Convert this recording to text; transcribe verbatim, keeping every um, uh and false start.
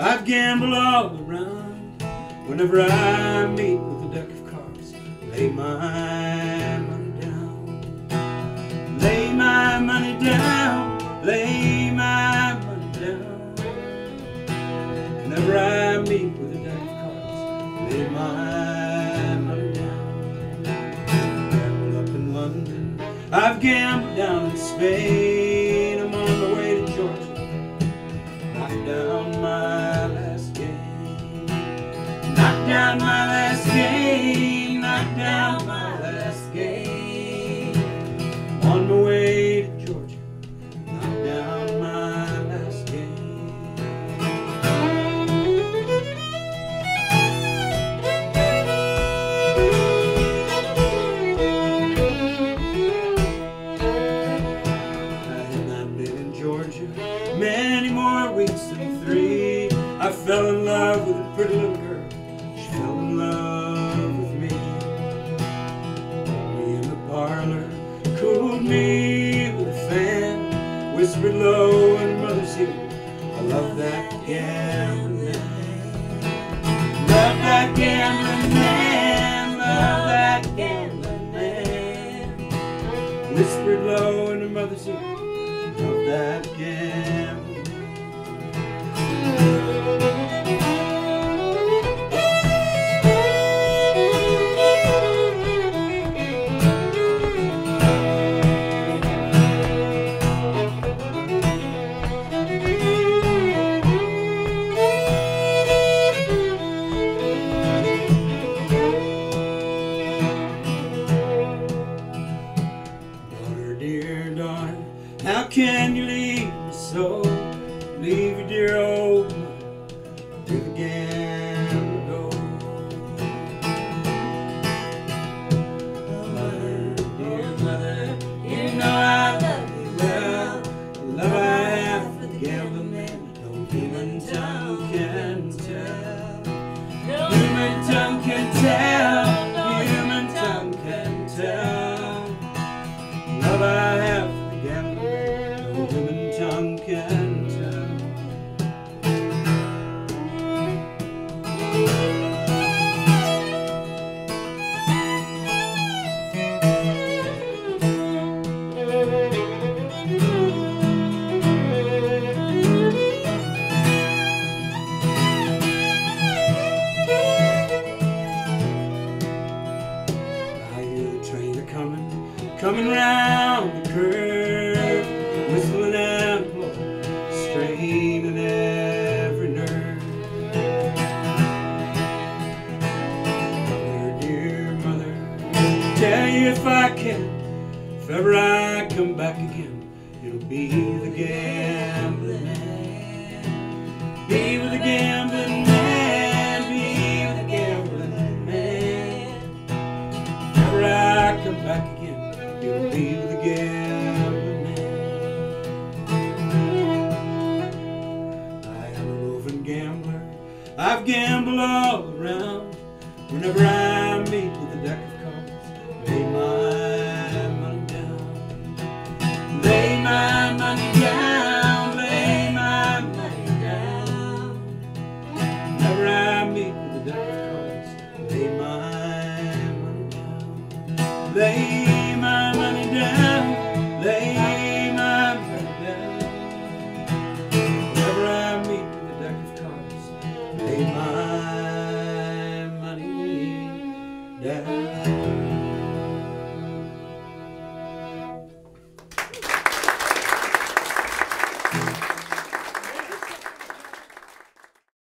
I've gambled all around. Whenever I meet with a deck of cards, lay my money down. Lay my money down. Lay my money down. Whenever I meet with a deck of cards, lay my money down. Gambled up in London, I've gambled down in Spain. I'm on my way to Georgia. Knock down my last game. Knock down my last game. Knock down my last game. On my way to Georgia. Knock down my last game. I had not been in Georgia many more weeks than three. I fell in love with a pretty little girl. She fell in love with me. Me in the parlor, cooled me with a fan, whispered low in her mother's ear, I love that gambling man. Love that gambling man. Love that gambling man. Whispered low in her mother's ear, love that gambling. Daughter, dear daughter, how can you leave me so? Leave your dear old mother to the gambler go. Mother, dear mother, you know I love you well. The love I have for the gambling man, no human tongue can tell. No human tongue can tell. No human tongue can tell. Love I have for the gambling man, no human tongue can tell. I hear the train a coming, coming round the curve, whistling and blowing, straining every nerve. Mother, dear mother, tell you if I can, if ever I come back again, it'll be the gambling man. Be with the gambling man. Be with the gambling man. If ever I come back again, it'll be with the gambling man. I am a roving gambler. I've gambled all around. Whenever I meet with a deck of cards, lay my money down. Lay my money down. Lay my money down. Whenever I meet with a deck of cards, lay my money down. Lay my money down. Lay my money down. Whenever I meet with a deck of cards, lay my money down.